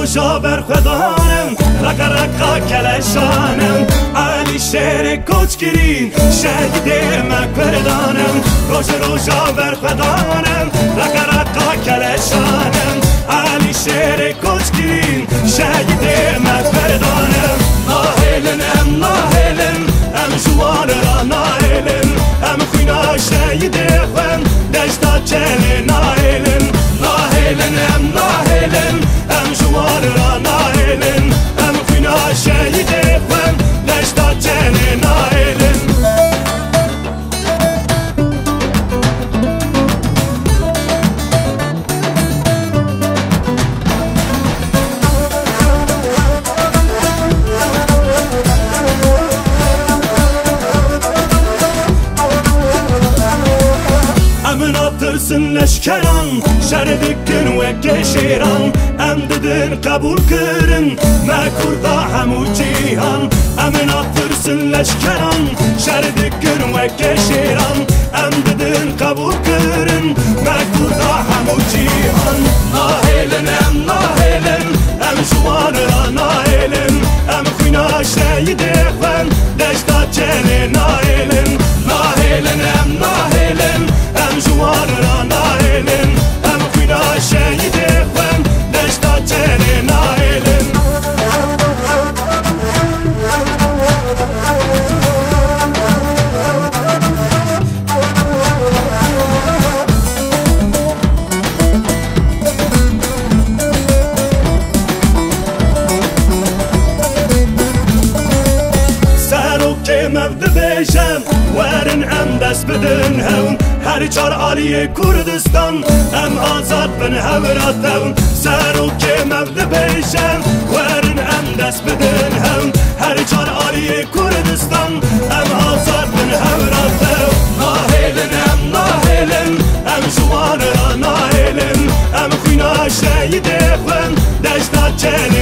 روزا بر خدانم رقا رقا کلشانم علی شهر کوچگیرین شهید مکبردانم روزا بر خدانم رقا رقا کلشانم علی شهر کوچگیرین شهید مکبردانم ناهلن ناهلن ام جوان را ناهلن ام خوینا شهید خوان دشتا چل ناهلن ناهلن ام ناهلن ام جوان را ناهلن ام خوینا شهید خوان دشتا چل ناهلن Tırsın leşkeran şerdikkin ve keşiran em didin kabul kırın mekurda hemu cihan emin attırsın leşkeran şerdikkin ve keşiran em didin kabul kırın mekurda hemu cihan nahelen em nahelen em juvanıra nahelen em khuyna şehide xwen deşta çene nahelen nahelen em nahelen em juvan را ناهلن ام خوینا شهید خوان دشتا چنه ناهلن سرو که مفد بیشم ورن ام دست بدن هون هر چار عالی کردستان ام آزاد بن هوراتون سرو که مفد بیشم ورن ام دست بدن هون هر چار عالی کردستان ام آزاد بن هوراتون ناهلن ام ناهلن ام جوان را ناهلن ام خوینا شهید خوان دشتا چنه